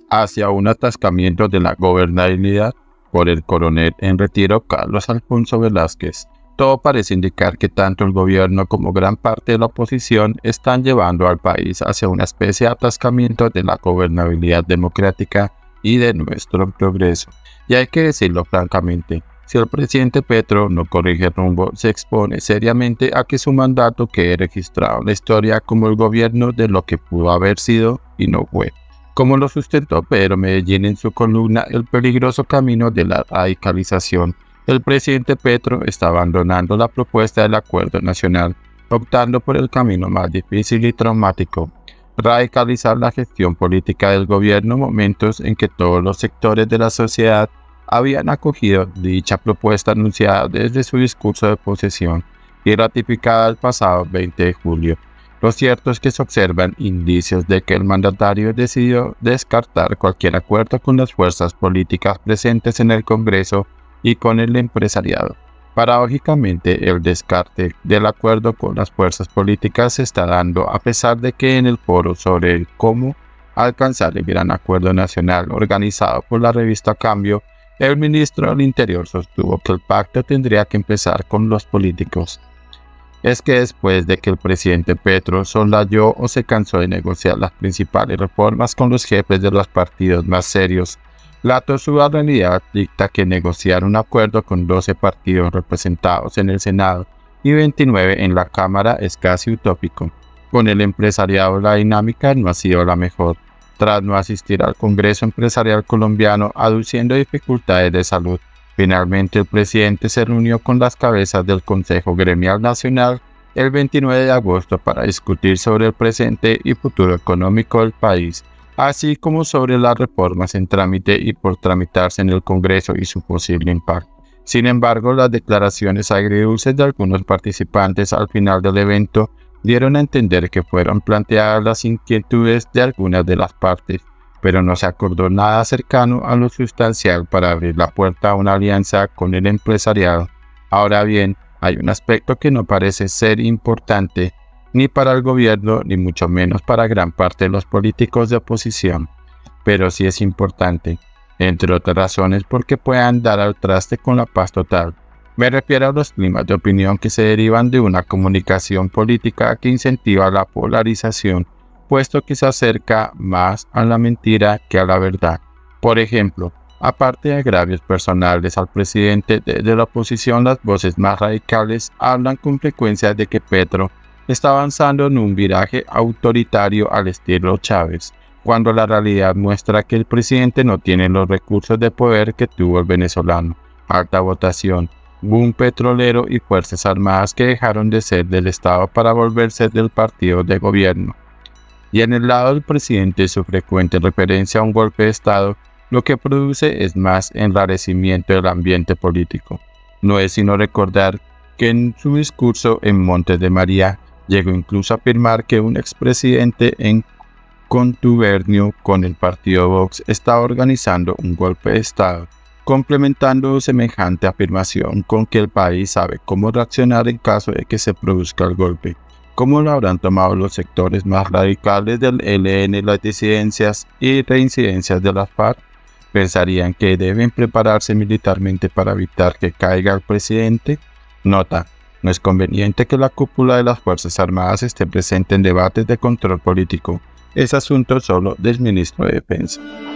hacia un atascamiento de la gobernabilidad por el coronel en retiro Carlos Alfonso Velázquez. Todo parece indicar que tanto el gobierno como gran parte de la oposición están llevando al país hacia una especie de atascamiento de la gobernabilidad democrática y de nuestro progreso. Y hay que decirlo francamente, si el presidente Petro no corrige rumbo, se expone seriamente a que su mandato quede registrado en la historia como el gobierno de lo que pudo haber sido y no fue. Como lo sustentó Pedro Medellín en su columna El peligroso camino de la radicalización, el presidente Petro está abandonando la propuesta del acuerdo nacional, optando por el camino más difícil y traumático: radicalizar la gestión política del gobierno, momentos en que todos los sectores de la sociedad habían acogido dicha propuesta anunciada desde su discurso de posesión y ratificada el pasado 20 de julio. Lo cierto es que se observan indicios de que el mandatario decidió descartar cualquier acuerdo con las fuerzas políticas presentes en el Congreso y con el empresariado. Paradójicamente, el descarte del acuerdo con las fuerzas políticas se está dando a pesar de que en el foro sobre el cómo alcanzar el gran acuerdo nacional organizado por la revista Cambio, el ministro del Interior sostuvo que el pacto tendría que empezar con los políticos. Es que después de que el presidente Petro soslayó o se cansó de negociar las principales reformas con los jefes de los partidos más serios, la tosuda realidad dicta que negociar un acuerdo con 12 partidos representados en el Senado y 29 en la Cámara es casi utópico. Con el empresariado la dinámica no ha sido la mejor, tras no asistir al Congreso Empresarial Colombiano aduciendo dificultades de salud. Finalmente el presidente se reunió con las cabezas del Consejo Gremial Nacional el 29 de agosto para discutir sobre el presente y futuro económico del país, así como sobre las reformas en trámite y por tramitarse en el Congreso y su posible impacto. Sin embargo, las declaraciones agridulces de algunos participantes al final del evento dieron a entender que fueron planteadas las inquietudes de algunas de las partes, pero no se acordó nada cercano a lo sustancial para abrir la puerta a una alianza con el empresariado. Ahora bien, hay un aspecto que no parece ser importante ni para el gobierno ni mucho menos para gran parte de los políticos de oposición, pero sí es importante, entre otras razones porque puedan dar al traste con la paz total. Me refiero a los climas de opinión que se derivan de una comunicación política que incentiva la polarización, puesto que se acerca más a la mentira que a la verdad. Por ejemplo, aparte de agravios personales al presidente, desde la oposición las voces más radicales hablan con frecuencia de que Petro está avanzando en un viraje autoritario al estilo Chávez, cuando la realidad muestra que el presidente no tiene los recursos de poder que tuvo el venezolano: alta votación, boom petrolero y fuerzas armadas que dejaron de ser del Estado para volverse del partido de gobierno. Y en el lado del presidente, su frecuente referencia a un golpe de Estado lo que produce es más enrarecimiento del ambiente político. No es sino recordar que en su discurso en Montes de María llegó incluso a afirmar que un expresidente en contubernio con el partido Vox estaba organizando un golpe de Estado, complementando semejante afirmación con que el país sabe cómo reaccionar en caso de que se produzca el golpe. ¿Cómo lo habrán tomado los sectores más radicales del ELN, las disidencias y reincidencias de las FARC? ¿Pensarían que deben prepararse militarmente para evitar que caiga el presidente? Nota: no es conveniente que la cúpula de las Fuerzas Armadas esté presente en debates de control político. Es asunto solo del ministro de Defensa.